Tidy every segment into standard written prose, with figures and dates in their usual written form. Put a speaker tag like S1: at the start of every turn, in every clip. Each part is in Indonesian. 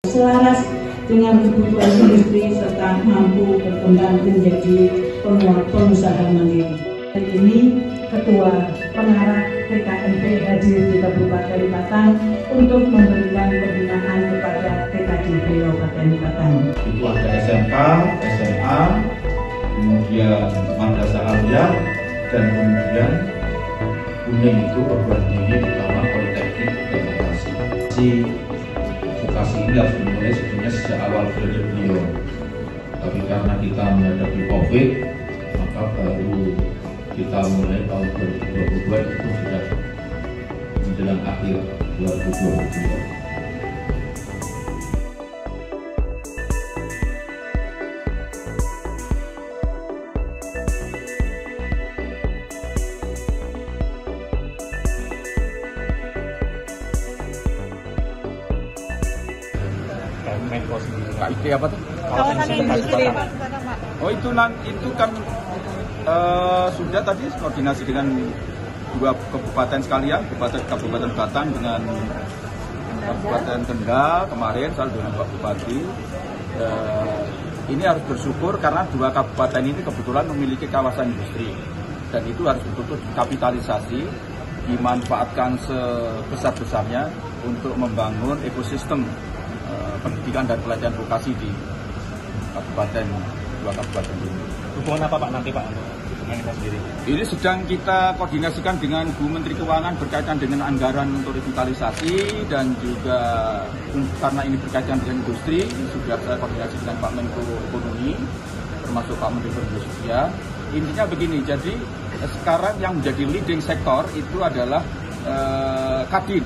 S1: selaras dengan kebutuhan industri serta mampu berkembang menjadi pengusaha mandiri. Hari ini Ketua Pengarah TKNP hadir di Kabupaten Batang untuk memberikan pembinaan kepada TKDP Kabupaten Batang.
S2: Itu ada SMK, SMA, kemudian Madrasah Aliyah, dan kemudian Kuning itu perguruan tinggi utama Politeknik dan Vokasi. Vokasi ini harus dimulai sebetulnya sejak awal periode beliau, tapi karena kita menghadapi COVID, maka baru kita mulai tahun 2022 itu sudah menjelang akhir 2022.
S3: Menko sendiri.
S4: KIP apa tuh?
S3: Kawasan industri.
S4: Oh itu kan sudah tadi koordinasi dengan dua kabupaten sekalian, Kabupaten Batang dengan Kabupaten Kendal kemarin, saya dengan Pak Bupati. Ini harus bersyukur karena dua kabupaten ini kebetulan memiliki kawasan industri dan itu harus betul-betul dikapitalisasi, dimanfaatkan sebesar-besarnya untuk membangun ekosistem pendidikan dan pelatihan vokasi di dua kabupaten ini.
S3: Hubungan apa Pak nanti Pak untuk Menko sendiri? Ini
S4: sedang kita koordinasikan dengan Bu Menteri Keuangan berkaitan dengan anggaran untuk revitalisasi dan juga karena ini berkaitan dengan industri, sudah saya koordinasi dengan Pak Menko Ekonomi termasuk Pak Menteri Perindustrian. Intinya begini, jadi sekarang yang menjadi leading sektor itu adalah Kadin.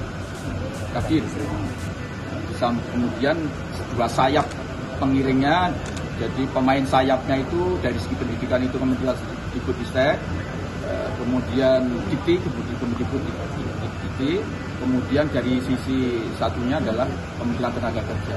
S4: Kemudian dua sayap pengiringnya, jadi pemain sayapnya itu dari segi pendidikan itu Kementerian Dikbudristek, kemudian Dikti, kemudian dari sisi satunya adalah Kementerian Tenaga Kerja.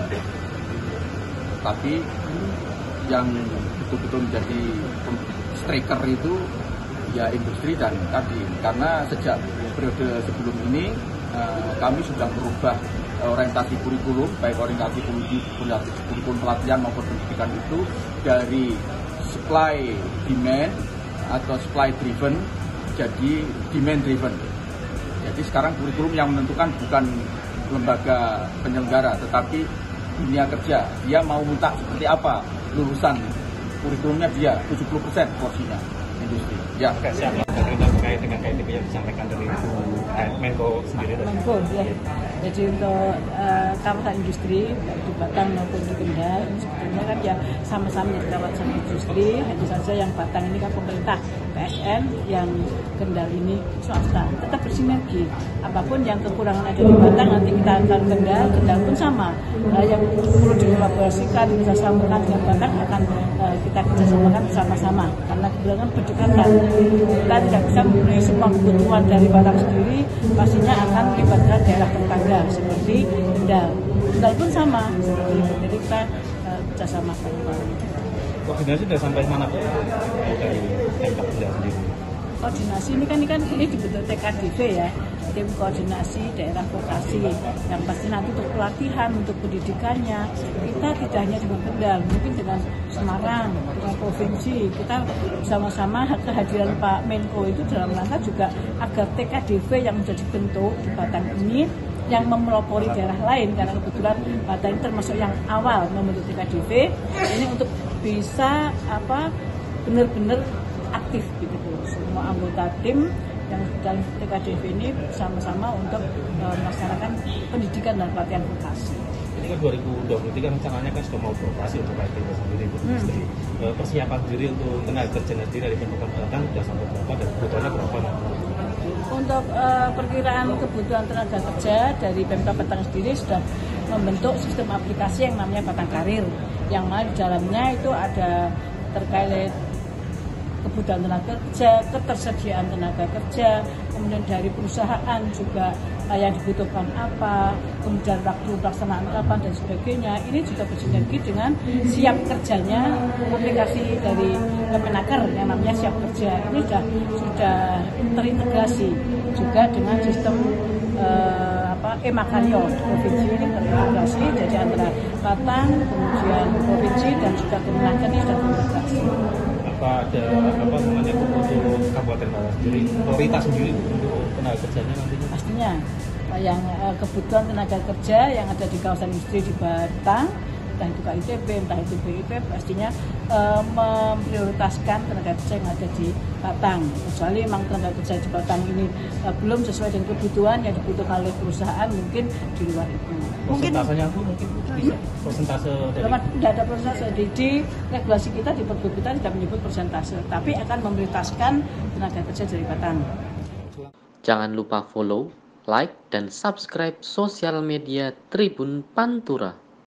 S4: Tapi yang betul-betul menjadi striker itu ya industri dan Kadin, karena sejak periode sebelum ini kami sudah merubah orientasi kurikulum, baik orientasi kurikulum pelatihan maupun pendidikan itu dari supply demand atau supply driven jadi demand driven. Jadi sekarang kurikulum yang menentukan bukan lembaga penyelenggara tetapi dunia kerja. Dia mau minta seperti apa lulusan, kurikulumnya dia 70% porsinya industri. Ya.
S3: Oke, siap. Terkait dengan KIP yang disampaikan dari Menko sendiri.
S1: Menko ya. Jadi untuk kawasan industri baik di Batang maupun di Kendal ini sebetulnya kan ya sama-sama di kawasan industri, hanya saja yang Batang ini kan pemerintah PSN, yang Kendal ini swasta. Tetap bersinergi. Apapun yang kekurangan ada di Batang nanti kita antar Kendal pun sama. Yang perlu dikolaborasikan, kerjasamakan dengan Batang akan kita kerjasamakan bersama-sama karena kebetulan berdekatan. Kita tidak bisa memenuhi semua kebutuhan dari Batang sendiri, pastinya akan melibatkan daerah tetangga seperti Kendal. Kendal pun sama seperti itu. Jadi kita kerjasama.
S3: Koordinasi sudah sampai mana Pak dari Pemkab Kendal sendiri?
S1: Koordinasi ini dibentuk TKDV ya, tim koordinasi daerah vokasi yang pasti nanti untuk pelatihan, untuk pendidikannya kita tidak hanya dengan Kendal, mungkin dengan Semarang, dengan provinsi kita sama-sama. Kehadiran Pak Menko itu dalam rangka juga agar TKDV yang menjadi bentuk di Batang ini yang memelopori daerah lain, karena kebetulan Batang ini termasuk yang awal membentuk TKDV ini untuk bisa benar-benar aktif gitu. Semua anggota tim yang dalam TKDV ini sama-sama untuk melaksanakan pendidikan dan pelatihan vokasi.
S3: Ini kan 2023 rencananya kan sudah mau beroperasi untuk KIP sendiri untuk industri. Persiapan sendiri untuk tenaga kerja sendiri dari Pemkab Batang sudah sampai berapa dan kebutuhannya berapa?
S1: Untuk perkiraan kebutuhan tenaga kerja dari Pemkab Batang sendiri sudah membentuk sistem aplikasi yang namanya Batang Karir, yang mana di dalamnya itu ada terkait kebutuhan tenaga kerja, ketersediaan tenaga kerja, kemudian dari perusahaan juga yang dibutuhkan apa, kemudian waktu pelaksanaan kapan dan sebagainya. Ini juga bersinergi dengan siap kerjanya aplikasi dari Kemenaker yang namanya Siap Kerja. Ini sudah terintegrasi juga dengan sistem Makaryo provinsi ini terintegrasi, jadi antara Batang, kemudian provinsi dan juga Kemenaker ini sudah terintegrasi.
S3: Apa ada untuk Kabupaten Malang sendiri prioritas sendiri untuk tenaga kerjanya nantinya?
S1: Pastinya yang kebutuhan tenaga kerja yang ada di kawasan industri di Batang, entah itu KITB, entah itu BIP, pastinya memprioritaskan tenaga kerja yang ada di Batang. Kecuali memang tenaga kerja di Batang ini belum sesuai dengan kebutuhan yang dibutuhkan oleh perusahaan, mungkin di luar itu.
S3: Persentasenya mungkin bisa persentase dari
S1: tidak ada persentase di regulasi kita, di Pergub kita tidak menyebut persentase, tapi akan memprioritaskan tenaga kerja dari Batang.
S5: Jangan lupa follow, like, dan subscribe sosial media Tribun Pantura.